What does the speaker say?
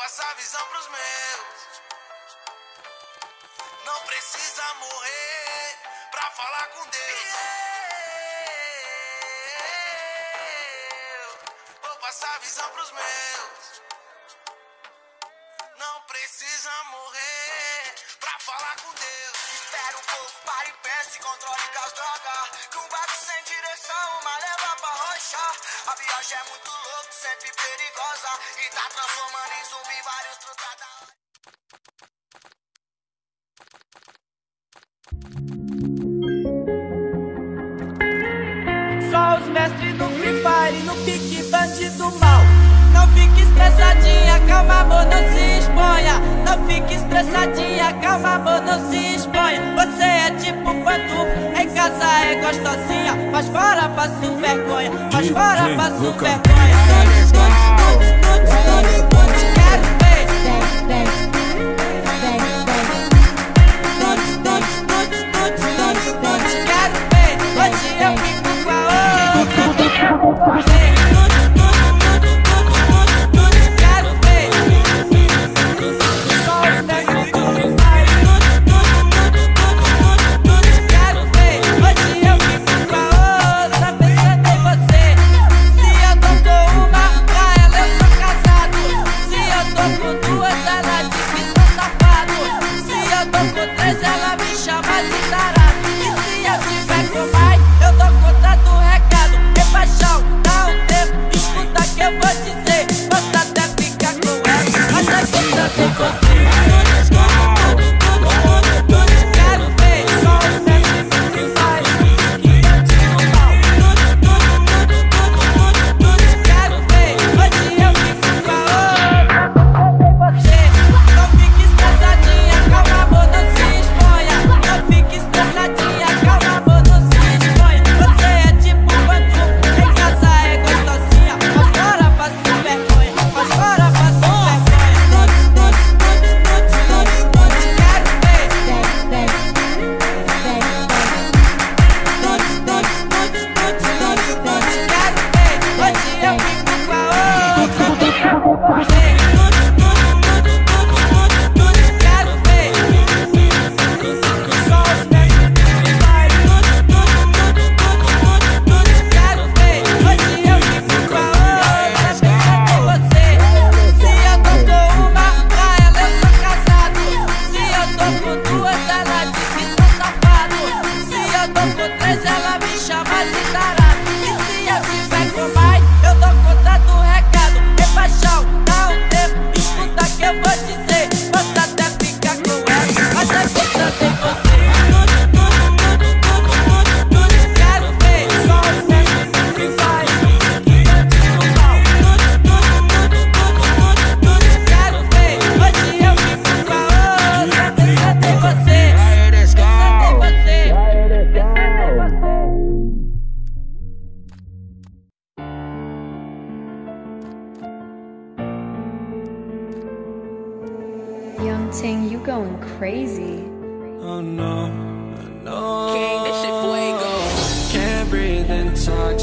passar visão pros meus. Não precisa morrer pra falar com Deus. Vou passar visão pros meus. Não precisa morrer pra falar com Deus. Espera um pouco, para e pensa e controle com as drogas. Que um barco sem direção, uma leva pra rocha. A viagem é muito louca, sempre perigosa. E tá transformando em zumbi vários trucados. Só os mestres do Free Fire, no pique bandido mal. Não fique estressadinha, calma amor, não se exponha. Não fique estressadinha, calma amor, não se exponha. Você é tipo pantufo, em casa é gostosinha, mas fora passo vergonha, mas fora passo vergonha. Quero ver. Quero ver, hoje eu fico com a outra. Ela me chama de tarado. E se eu tiver com mais, eu dou conta do recado. Ei, paixão, dá um tempo, escuta que eu vou dizer. Posso até ficar com ela, mas a coisa tem você. Quero ver só os mestres do Free Fire, que bandido mal. Quero ver, hoje eu fico com a outra. Você, não fique estressadinha, calma amor, não se exponha. Não fique estressadinha, calma amor, não se exponha. Você é tipo pantufo, em casa é gostosinha, mas fora passo vergonha, mas fora passo vergonha. Quero ver. Quero ver, hoje eu fico com a outra. Quero ver. Só os mestres do Free Fire. Quero ver, hoje eu fico com a outra. Pensa em você. Se eu tô com uma, pra ela eu sou casado. Se eu tô com duas, ela diz que sou safado. Se eu tô com três, ela me chama de tarado. E se eu tiver com mais, eu dou conta do recado. Ei, paixão, dá um tempo, escuta que eu vou dizer. Posso até ficar com ela, mas a coisa tem você. Quero ver só os mestres do Free Fire, que bandido mal. Quero ver, hoje eu fico com a outra. Pensa em você, pensa em você, pensa em você. Young Ting, you going crazy. Oh no.